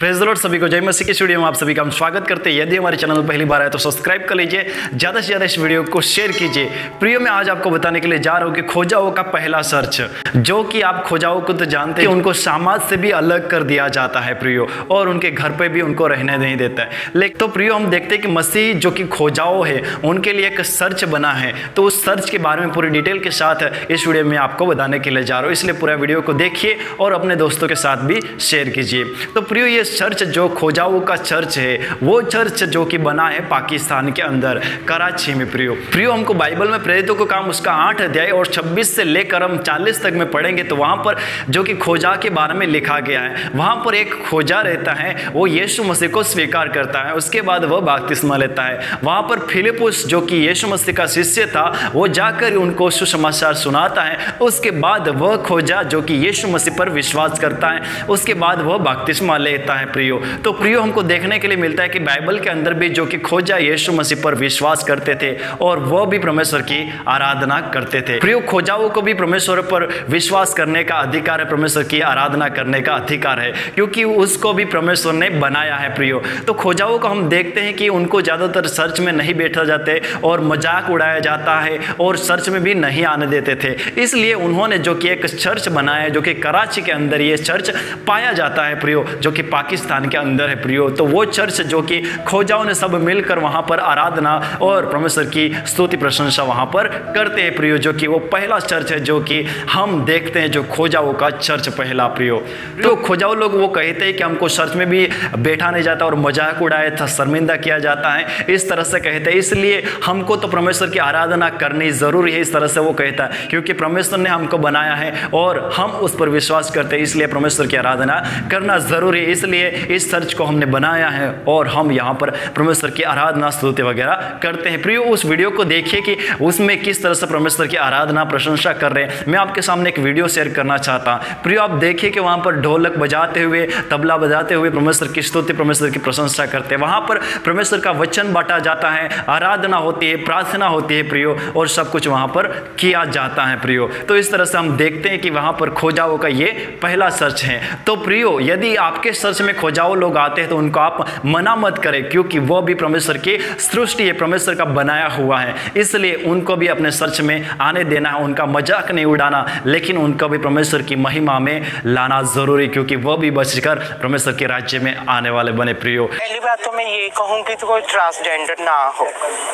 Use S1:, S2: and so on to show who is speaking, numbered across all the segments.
S1: Praise the Lord. सभी को जय मसीह के स्टूडियो में आप सभी का हम स्वागत करते हैं। यदि हमारे चैनल में पहली बार आए तो सब्सक्राइब कर लीजिए, ज़्यादा से ज़्यादा इस वीडियो को शेयर कीजिए। प्रियो मैं आज आपको बताने के लिए जा रहा हूँ कि खोजाओं का पहला सर्च, जो कि आप खोजाओं को तो जानते हैं, उनको समाज से भी अलग कर दिया जाता है प्रियो, और उनके घर पे भी उनको रहने नहीं देता है। लेकिन तो प्रियो हम देखते हैं कि मसीह जो कि खोजाओं है उनके लिए एक सर्च बना है, तो उस सर्च के बारे में पूरी डिटेल के साथ इस वीडियो में आपको बताने के लिए जा रहा हूँ। इसलिए पूरा वीडियो को देखिए और अपने दोस्तों के साथ भी शेयर कीजिए। तो प्रियो ये चर्च जो खोजाओं का चर्च है, वो चर्च जो कि बना है पाकिस्तान के अंदर कराची में। प्रियो हमको बाइबल में प्रेरितों का काम उसका 8 अध्याय और 26 से लेकर हम 40 तक में पढ़ेंगे तो वहां पर जो कि खोजा के बारे में लिखा गया है। वहां पर एक खोजा रहता है, वो यीशु मसीह को स्वीकार करता है, उसके बाद वह बपतिस्मा लेता है। वहां पर फिलिपुस जो कि यीशु मसीह का शिष्य था, वो जाकर उनको सुसमाचार सुनाता है। उसके बाद वह खोजा जो कि यीशु मसीह पर विश्वास करता है, उसके बाद वह बपतिस्मा लेता है। प्रियो तो प्रियो हमको देखने के लिए मिलता है कि बाइबल के अंदर भी जो कि खोजा यीशु मसीह पर विश्वास करते थे और वह भी परमेश्वर की आराधना करते थे। प्रियो खोजाओं को भी परमेश्वर पर विश्वास करने का अधिकार है, परमेश्वर की आराधना करने का अधिकार है, क्योंकि उसको भी परमेश्वर ने बनाया है। प्रियो तो खोजाओं को हम देखते हैं कि उनको ज़्यादातर सर्च में नहीं बैठा जाते और मजाक उड़ाया जाता है और सर्च में भी नहीं आने देते थे। इसलिए उन्होंने जो कि एक चर्च बनाया, जो कि कराची के अंदर ये चर्च पाया जाता है प्रियो, जो कि पाकिस्तान के अंदर है प्रियो। तो वो चर्च जो कि खोजाओं ने सब मिलकर वहां पर आराधना और परमेश्वर की स्तुति प्रशंसा वहां पर करते हैं प्रियो, जो कि वो पहला चर्च है जो कि हम देखते हैं, जो खोजाओं का चर्च पहला प्रियो। तो खोजाओ लोग वो कहते हैं कि हमको चर्च में भी बैठा नहीं जाता और मजाक उड़ाया था, शर्मिंदा किया जाता है, इस तरह से कहते हैं। इसलिए हमको तो परमेश्वर की आराधना करनी जरूरी है, इस तरह से वो कहता है, क्योंकि परमेश्वर ने हमको बनाया है और हम उस पर विश्वास करते हैं, इसलिए परमेश्वर की आराधना करना जरूरी है। इसलिए इस चर्च को हमने बनाया है और हम यहाँ पर परमेश्वर की आराधना स्तुति वगैरह करते हैं। प्रियो उस वीडियो को देखिए कि उसमें किस तरह से परमेश्वर की आराधना प्रशंसा कर रहे हैं। मैं आपके सामने एक वीडियो शेयर करना चाहता हूँ। प्रियो आप देखिए कि वहाँ पर ढोलक बजाते हुए, तबला बजाते हुए परमेश्वर की स्तुति, परमेश्वर की प्रशंसा करते हैं। वहाँ पर परमेश्वर का वचन बांटा जाता है, आराधना होती है, प्रार्थना होती है प्रियो, और सब कुछ वहाँ पर किया जाता है प्रियो। तो इस तरह से हम देखते हैं कि वहाँ पर खोजाओं का ये पहला चर्च है। तो प्रियो यदि आपके चर्च में खोजाओ लोग आते हैं तो उनको आप मना मत करें, क्योंकि वो भी परमेश्वर की सृष्टि है, परमेश्वर का बनाया हुआ है, इसलिए उनको भी अपने चर्च में आने देना है, उनका मजाक नहीं उड़ाना, लेकिन उनको भी परमेश्वर की महिमा में लाना जरूरी, क्योंकि वो भी बचकर परमेश्वर के राज्य में आने वाले बने। प्रियो
S2: पहली बात तो मैं ये कहूँगी तो कोई ट्रांसजेंडर ना हो।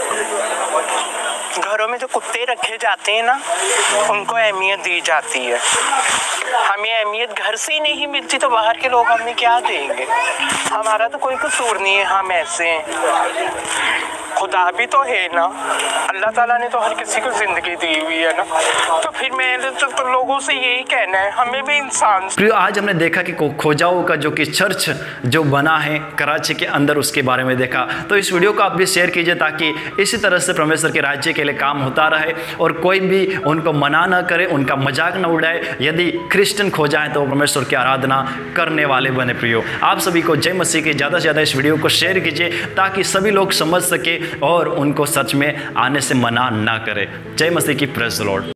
S2: घरों में जो कुत्ते रखे जाते हैं ना, उनको अहमियत दी जाती है। हमें अहमियत घर से ही नहीं मिलती तो बाहर के लोग हमें क्या देंगे? हमारा तो कोई कसूर नहीं है, हम ऐसे हैं। खुदा भी तो है ना, अल्लाह ताला ने तो हर किसी को जिंदगी दी हुई है ना, तो फिर मैं तो लोगों से यही कहना है, हमें भी इंसान।
S1: प्रियो आज हमने देखा कि खोजाओं का जो कि चर्च जो बना है कराची के अंदर, उसके बारे में देखा। तो इस वीडियो को आप भी शेयर कीजिए ताकि इसी तरह से परमेश्वर के राज्य के लिए काम होता रहे और कोई भी उनको मना न करे, उनका मजाक न उड़ाए। यदि क्रिश्चियन खोजा है तो परमेश्वर की आराधना करने वाले बने। प्रियो आप सभी को जय मसीह की, ज़्यादा से ज़्यादा इस वीडियो को शेयर कीजिए ताकि सभी लोग समझ सके और उनको सच में आने से मना ना करे। जय मसीह की, प्रेज़ द लॉर्ड।